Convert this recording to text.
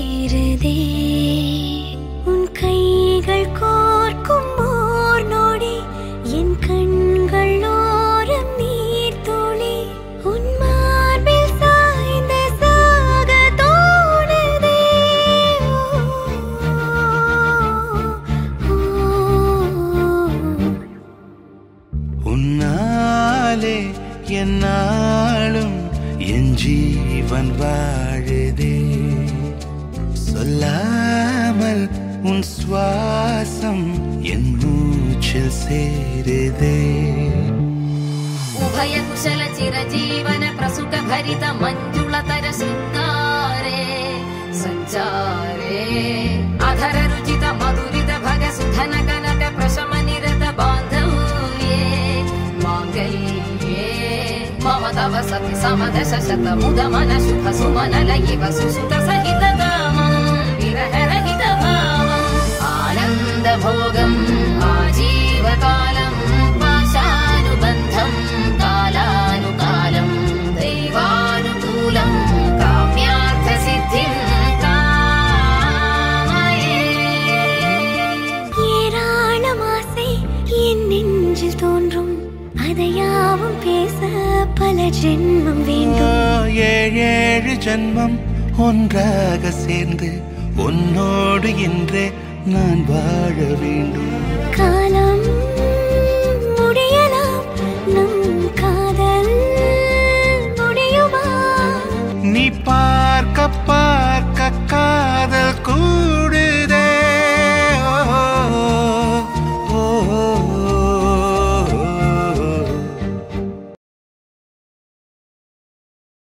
சேருதே உன் கைகள் கோர்க்கும் ஓர் நொடி என் கண்கள் ஓரம் நீர் துளி உன் மார்பில் சாய்ந்த சாக தோணுதே உன்னாலே என்னாலும் என் ஜீவன் வாழுதே சொல்லாமல் உன் சுவாசம் என் மூச்சில் சேருதே उभय कुशल चिरजीवन प्रसुख भरित मंजुलतर शृंगारे संचारे अधर रुचित मधुरित भग सुधन कनक प्रशम निरत बांधव्ये मांगल्ये मम तव सति समदश शत मुद मन शुभ सुमन लयिव सुसुत सहित कामं विरह रहित भावं आनंद भोगं आजीवकालं पाशानुबन्धं कालानुकालं दैवानुकूलं काम्यार्थ सिद्धिं कामये ஏராளமாசை என் நெஞ்சில் தோன்றும் அதையாவும் பேச பல ஜென்மம் வேண்டும் ஏழு ஜென்மம் ஒன்றாக சேர்ந்து உன்னோடு இன்றே நான் வாழ வேண்டும்